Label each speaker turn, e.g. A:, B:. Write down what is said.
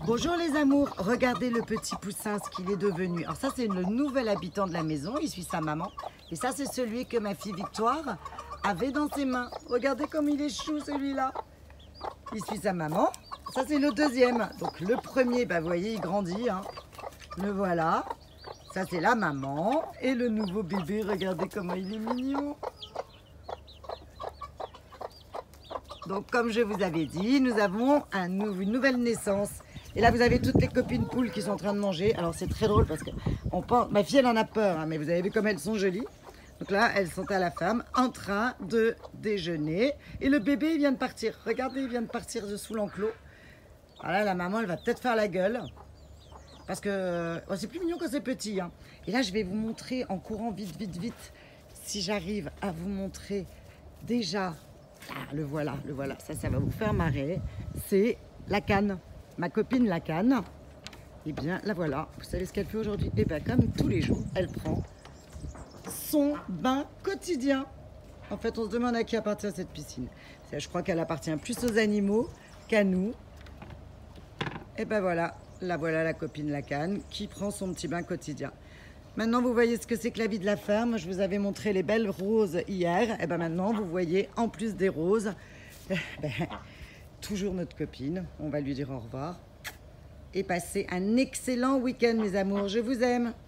A: Bonjour les amours, regardez le petit poussin, ce qu'il est devenu. Alors ça, c'est le nouvel habitant de la maison, il suit sa maman. Et ça, c'est celui que ma fille Victoire avait dans ses mains. Regardez comme il est chou celui-là. Il suit sa maman. Ça, c'est le deuxième. Donc le premier, bah, vous voyez, il grandit. Hein. Le voilà. Ça, c'est la maman. Et le nouveau bébé, regardez comment il est mignon. Donc comme je vous avais dit, nous avons une nouvelle naissance. Et là, vous avez toutes les copines poules qui sont en train de manger. Alors, c'est très drôle parce que ma fille, elle en a peur, hein, mais vous avez vu comme elles sont jolies. Donc là, elles sont à la ferme en train de déjeuner. Et le bébé, il vient de partir. Regardez, il vient de partir de sous l'enclos. Voilà, la maman, elle va peut-être faire la gueule. Parce que c'est plus mignon quand c'est petit. Hein. Et là, je vais vous montrer en courant vite, vite, vite. Si j'arrive à vous montrer déjà. Ah, le voilà, le voilà. Ça va vous faire marrer. C'est la canne. Ma copine la canne, eh bien la voilà. Vous savez ce qu'elle fait aujourd'hui? Eh bien comme tous les jours, elle prend son bain quotidien. En fait, on se demande à qui appartient cette piscine. Je crois qu'elle appartient plus aux animaux qu'à nous. Et ben voilà la copine la canne qui prend son petit bain quotidien. Maintenant, vous voyez ce que c'est que la vie de la ferme. Je vous avais montré les belles roses hier. Et ben maintenant, vous voyez en plus des roses, toujours notre copine, on va lui dire au revoir. Et passez un excellent week-end mes amours, je vous aime.